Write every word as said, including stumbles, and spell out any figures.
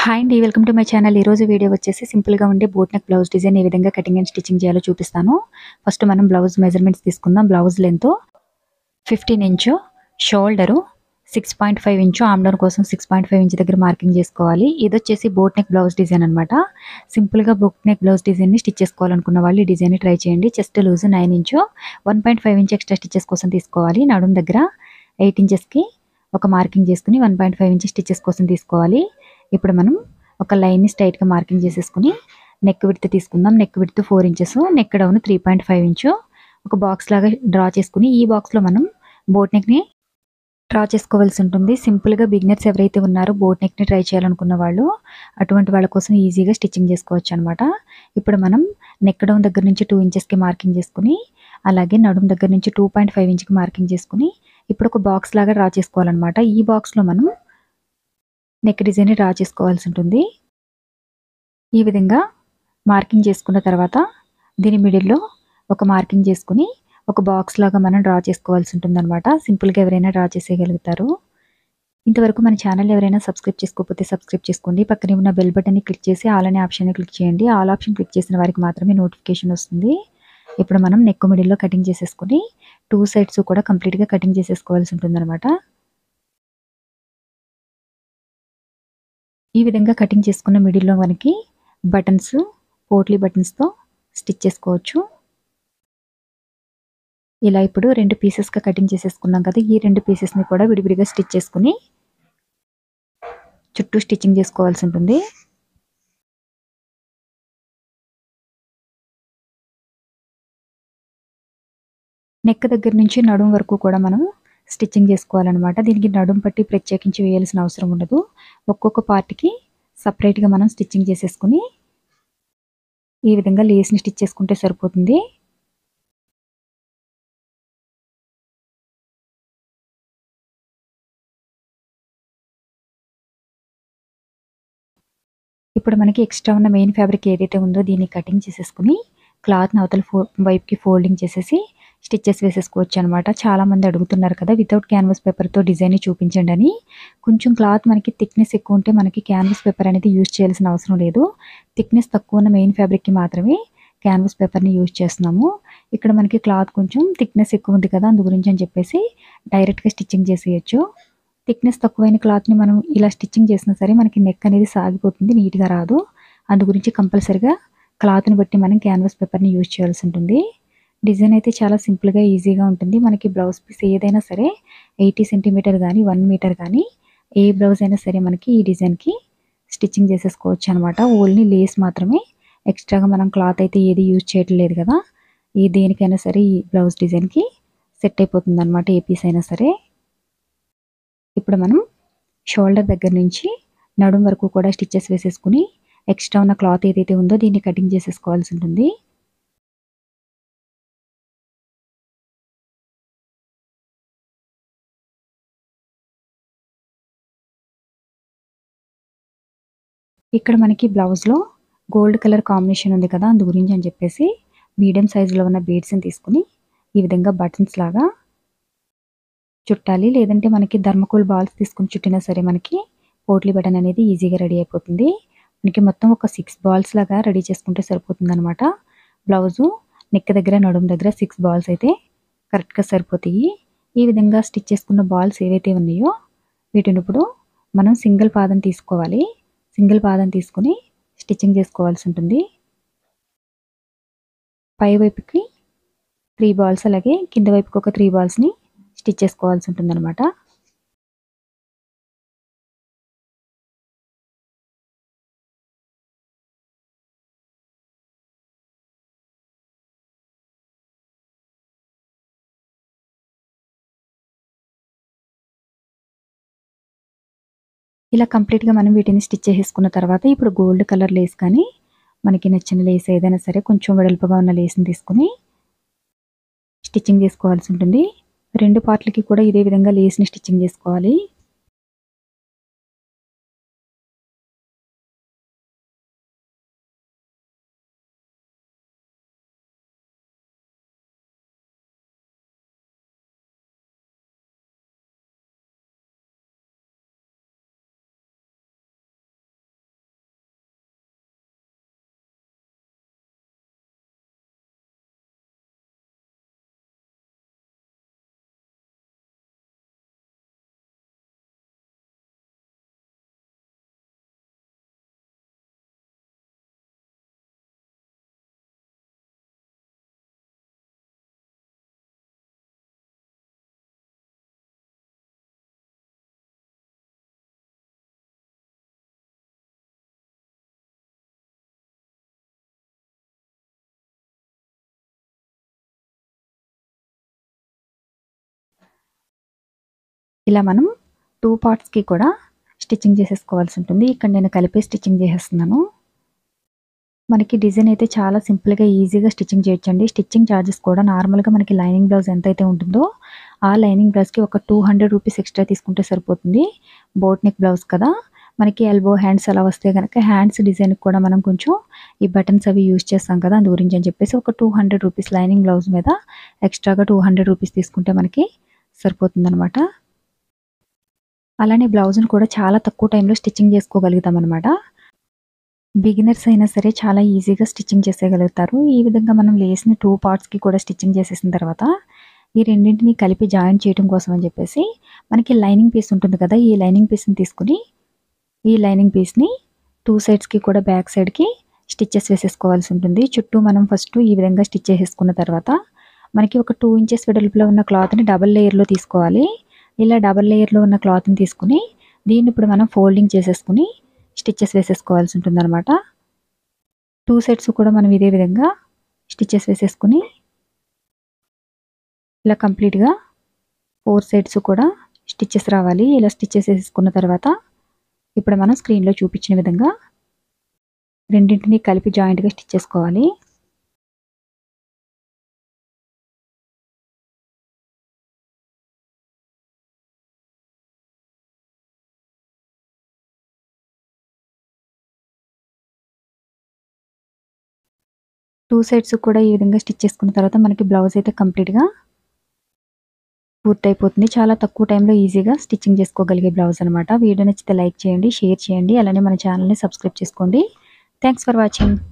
Hi అండి. Welcome to my channel. ఈరోజు video వచ్చేసి సింపుల్‌గా ఉండే బోట్ నెక్ బ్లౌజ్ డిజైన్ ఏ విధంగా కటింగ్ అండ్ స్టిచ్చింగ్ చేయాలో చూపిస్తాను. ఫస్ట్ మనం బ్లౌజ్ మెజర్‌మెంట్స్ తీసుకుందాం. బ్లౌజ్ లెంత్ పదిహేను ఇంచు, షోల్డరు ఆరు పాయింట్ ఐదు ఇంచు, ఆర్మ్ డౌన్ కోసం ఆరు పాయింట్ ఐదు ఇంచ్ దగ్గర మార్కింగ్ చేసుకోవాలి. ఇదొచ్చేసి బోట్ నెక్ బ్లౌజ్ డిజైన్ అనమాట. సింపుల్‌గా బోట్ నెక్ బ్లౌజ్ డిజైన్‌ని స్టిచ్ చేసుకోవాలనుకున్న వాళ్ళు ఈ డిజైన్‌ని ట్రై చేయండి. చెస్ట్ లూజ్ తొమ్మిది ఇంచు, ఒకటి పాయింట్ ఐదు ఇంచ్ ఎక్స్ట్రా స్టిచెస్ కోసం తీసుకోవాలి. నడుము దగ్గర ఎనిమిది ఇంచెస్‌కి ఒక మార్కింగ్ చేసుకొని ఒకటి పాయింట్ ఐదు ఇంచ్ స్టిచెస్ కోసం తీసుకోవాలి. ఇప్పుడు మనం ఒక లైన్‌ని స్ట్రెయిట్‌గా మార్కింగ్ చేసేసుకొని నెక్ విడ్త్ తీసుకుందాం. నెక్ విడ్త్ నాలుగు ఇంచెస్, నెక్ డౌన్ మూడు పాయింట్ ఐదు ఇంచు ఒక బాక్స్ లాగా డ్రా చేసుకొని ఈ బాక్స్‌లో మనం బోట్ నెక్‌ని డ్రా చేసుకోవాల్సి ఉంటుంది. సింపుల్‌గా బిగినర్స్ ఎవరైతే ఉన్నారో బోట్ నెక్‌ని ట్రై చేయాలనుకున్న వాళ్ళు అటువంటి వాళ్ళ కోసం ఈజీగా స్టిచ్చింగ్ చేసుకోవచ్చు అనమాట. ఇప్పుడు మనం నెక్ డౌన్ దగ్గర నుంచి రెండు ఇంచెస్‌కి మార్కింగ్ చేసుకొని, అలాగే నడుము దగ్గర నుంచి రెండు పాయింట్ ఐదు ఇంచ్‌కి మార్కింగ్ చేసుకొని ఇప్పుడు ఒక బాక్స్ లాగా డ్రా చేసుకోవాలన్నమాట. ఈ బాక్స్‌లో మనం నెక్ డిజైన్‌ని డ్రా చేసుకోవాల్సి ఉంటుంది. ఈ విధంగా మార్కింగ్ చేసుకున్న తర్వాత దీని మిడిల్‌లో ఒక మార్కింగ్ చేసుకొని ఒక బాక్స్ లాగా మనం డ్రా చేసుకోవాల్సి ఉంటుందన్నమాట. సింపుల్‌గా ఎవరైనా డ్రా చేసేయగలుగుతారు. ఇంతవరకు మన ఛానల్ ఎవరైనా సబ్స్క్రైబ్ చేసుకోకపోతే సబ్స్క్రైబ్ చేసుకోండి. పక్కనే ఉన్న బెల్ బటన్‌ని క్లిక్ చేసి ఆల్ అనే ఆప్షన్‌ని క్లిక్ చేయండి. ఆల్ ఆప్షన్ క్లిక్ చేసిన వారికి మాత్రమే నోటిఫికేషన్ వస్తుంది. ఇప్పుడు మనం నెక్ మిడిల్‌లో కటింగ్ చేసేసుకొని టూ సైడ్స్ కూడా కంప్లీట్‌గా కటింగ్ చేసేసుకోవాల్సి ఉంటుందన్నమాట. ఈ విధంగా కటింగ్ చేసుకున్న మిడిల్‌లో మనకి బటన్స్, పోట్లీ బటన్స్‌తో స్టిచ్ చేసుకోవచ్చు. ఇలా ఇప్పుడు రెండు పీసెస్‌గా కటింగ్ చేసేసుకున్నాం కదా! ఈ రెండు పీసెస్‌ని కూడా విడివిడిగా స్టిచ్ చేసుకొని చుట్టూ స్టిచ్చింగ్ చేసుకోవాల్సి ఉంటుంది. నెక్ దగ్గర నుంచి నడుం వరకు కూడా మనం స్టిచ్చింగ్ చేసుకోవాలన్నమాట. దీనికి నడుం పట్టి ప్రత్యేకించి వేయాల్సిన అవసరం ఉండదు. ఒక్కొక్క పార్ట్‌కి సెపరేట్‌గా మనం స్టిచ్చింగ్ చేసేసుకొని ఈ విధంగా లేస్‌ని స్టిచ్ చేసుకుంటే సరిపోతుంది. ఇప్పుడు మనకి ఎక్స్ట్రా ఉన్న మెయిన్ ఫ్యాబ్రిక్ ఏదైతే ఉందో దీన్ని కటింగ్ చేసేసుకొని క్లాత్‌ని అవతల ఫో వైపుకి ఫోల్డింగ్ చేసేసి స్టిచెస్ వేసేసుకోవచ్చు అనమాట. చాలామంది అడుగుతున్నారు కదా! వితౌట్ క్యాన్వాస్ పేపర్‌తో డిజైన్‌ని చూపించండి అని. కొంచెం క్లాత్ మనకి థిక్‌నెస్ ఎక్కువ ఉంటే మనకి క్యాన్వాస్ పేపర్ అనేది యూజ్ చేయాల్సిన అవసరం లేదు. థిక్‌నెస్ తక్కువ ఉన్న మెయిన్ ఫ్యాబ్రిక్‌కి మాత్రమే క్యాన్వాస్ పేపర్‌ని యూజ్ చేస్తున్నాము. ఇక్కడ మనకి క్లాత్ కొంచెం థిక్‌నెస్ ఎక్కువ ఉంది కదా! అందు గురించి అని చెప్పేసి డైరెక్ట్‌గా స్టిచ్చింగ్ చేసేయొచ్చు. థిక్‌నెస్ తక్కువైన క్లాత్‌ని మనం ఇలా స్టిచ్చింగ్ చేసినా సరే మనకి నెక్ అనేది సాగిపోతుంది, నీట్‌గా రాదు. అందు గురించి కంపల్సరీగా క్లాత్‌ని బట్టి మనం క్యాన్వాస్ పేపర్‌ని యూజ్ చేయాల్సి ఉంటుంది. డిజైన్ అయితే చాలా సింపుల్‌గా, ఈజీగా ఉంటుంది. మనకి బ్లౌజ్ పీస్ ఏదైనా సరే ఎనభై సెంటీమీటర్ గానీ, ఒక మీటర్ గానీ ఏ బ్లౌజ్ అయినా సరే మనకి ఈ డిజైన్‌కి స్టిచ్చింగ్ చేసేసుకోవచ్చు అనమాట. ఓన్లీ లేస్ మాత్రమే ఎక్స్ట్రాగా మనం క్లాత్ అయితే ఏది యూజ్ చేయట్లేదు లేదు కదా! ఏ దేనికైనా సరే ఈ బ్లౌజ్ డిజైన్‌కి సెట్ అయిపోతుందనమాట ఏ పీస్ అయినా సరే. ఇప్పుడు మనం షోల్డర్ దగ్గర నుంచి నడుం వరకు కూడా స్టిచెస్ వేసేసుకుని ఎక్స్ట్రా ఉన్న క్లాత్ ఏదైతే ఉందో దీన్ని కటింగ్ చేసేసుకోవాల్సి ఉంటుంది. ఇక్కడ మనకి బ్లౌజ్‌లో గోల్డ్ కలర్ కాంబినేషన్ ఉంది కదా! అందు గురించి అని చెప్పేసి మీడియం సైజులో ఉన్న బీడ్స్‌ని తీసుకొని ఈ విధంగా బటన్స్ లాగా చుట్టాలి. లేదంటే మనకి థర్మాకోల్ బాల్స్ తీసుకొని చుట్టినా సరే మనకి పోట్లీ బటన్ అనేది ఈజీగా రెడీ అయిపోతుంది. మనకి మొత్తం ఒక ఆరు బాల్స్ లాగా రెడీ చేసుకుంటే సరిపోతుందనమాట. బ్లౌజు నెక్ దగ్గర, నడుము దగ్గర ఆరు బాల్స్ అయితే కరెక్ట్‌గా సరిపోతాయి. ఈ విధంగా స్టిచ్ చేసుకున్న బాల్స్ ఏవైతే ఉన్నాయో వీటిని ఇప్పుడు మనం సింగిల్ పాదం తీసుకోవాలి. సింగిల్ పాదం తీసుకొని స్టిచ్చింగ్ చేసుకోవాల్సి ఉంటుంది. పై వైపుకి మూడు బాల్స్, అలాగే కింద వైపుకి ఒక మూడు బాల్స్‌ని స్టిచ్ చేసుకోవాల్సి ఉంటుందనమాట. ఇలా కంప్లీట్‌గా మనం వీటిని స్టిచ్ చేసేసుకున్న తర్వాత ఇప్పుడు గోల్డ్ కలర్ లేస్ కానీ, మనకి నచ్చిన లేస్ ఏదైనా సరే కొంచెం వెడల్పుగా ఉన్న లేస్‌ని తీసుకొని స్టిచ్చింగ్ చేసుకోవాల్సి ఉంటుంది. రెండు పార్ట్‌లకి కూడా ఇదే విధంగా లేస్‌ని స్టిచ్చింగ్ చేసుకోవాలి. ఇలా మనం టూ పార్ట్స్కి కూడా స్టిచ్చింగ్ చేసేసుకోవాల్సి ఉంటుంది. ఇక్కడ నేను కలిపే స్టిచ్చింగ్ చేసేస్తున్నాను. మనకి డిజైన్ అయితే చాలా సింపుల్గా ఈజీగా స్టిచ్చింగ్ చేయొచ్చండి. స్టిచ్చింగ్ ఛార్జెస్ కూడా నార్మల్గా మనకి లైనింగ్ బ్లౌజ్ ఎంతైతే ఉంటుందో ఆ లైనింగ్ బ్లౌజ్కి ఒక టూ హండ్రెడ్ రూపీస్ ఎక్స్ట్రా తీసుకుంటే సరిపోతుంది. బోట్ నెక్ బ్లౌజ్ కదా, మనకి ఎల్బో హ్యాండ్స్ అలా వస్తే కనుక హ్యాండ్స్ డిజైన్కి కూడా మనం కొంచెం ఈ బటన్స్ అవి యూజ్ చేస్తాం కదా, అందు గురించి అని చెప్పేసి ఒక two hundred rupees lining blouse మీద ఎక్స్ట్రాగా టూ హండ్రెడ్ రూపీస్ తీసుకుంటే మనకి సరిపోతుంది అనమాట. అలానే బ్లౌజ్ని కూడా చాలా తక్కువ టైంలో స్టిచ్చింగ్ చేసుకోగలుగుతాం అనమాట. బిగినర్స్ అయినా సరే చాలా ఈజీగా స్టిచ్చింగ్ చేసేయగలుగుతారు. ఈ విధంగా మనం లేస్ని టూ పార్ట్స్కి కూడా స్టిచ్చింగ్ చేసేసిన తర్వాత ఈ రెండింటిని కలిపి జాయిన్ చేయడం కోసం అని చెప్పేసి మనకి లైనింగ్ పీస్ ఉంటుంది కదా, ఈ లైనింగ్ పీస్ని తీసుకుని ఈ లైనింగ్ పీస్ని టూ సైడ్స్కి కూడా బ్యాక్ సైడ్కి స్టిచ్చెస్ వేసేసుకోవాల్సి ఉంటుంది. చుట్టూ మనం ఫస్ట్ ఈ విధంగా స్టిచ్ చేసేసుకున్న తర్వాత మనకి ఒక టూ ఇంచెస్ వెడల్పులో ఉన్న క్లాత్ని డబల్ లేయర్లో తీసుకోవాలి. ఇలా డబల్ లేయర్లో ఉన్న క్లాత్ని తీసుకుని దీన్ని ఇప్పుడు మనం ఫోల్డింగ్ చేసేసుకుని స్టిచ్చెస్ వేసేసుకోవాల్సి ఉంటుంది అనమాట. టూ సైడ్స్ కూడా మనం ఇదే విధంగా స్టిచ్చెస్ వేసేసుకుని ఇలా కంప్లీట్గా ఫోర్ సైడ్స్ కూడా స్టిచ్చెస్ రావాలి. ఇలా స్టిచ్చెస్ వేసేసుకున్న తర్వాత ఇప్పుడు మనం స్క్రీన్లో చూపించిన విధంగా రెండింటిని కలిపి జాయింట్గా స్టిచ్ చేసుకోవాలి. టూ సైడ్స్ కూడా ఈ విధంగా స్టిచ్ చేసుకున్న తర్వాత మనకి బ్లౌజ్ అయితే కంప్లీట్గా పూర్తయిపోతుంది. చాలా తక్కువ టైంలో ఈజీగా స్టిచ్చింగ్ చేసుకోగలిగే బ్లౌజ్ అనమాట. వీడియో నచ్చితే లైక్ చేయండి, షేర్ చేయండి, అలానే మన ఛానల్ని సబ్స్క్రైబ్ చేసుకోండి. Thanks for watching.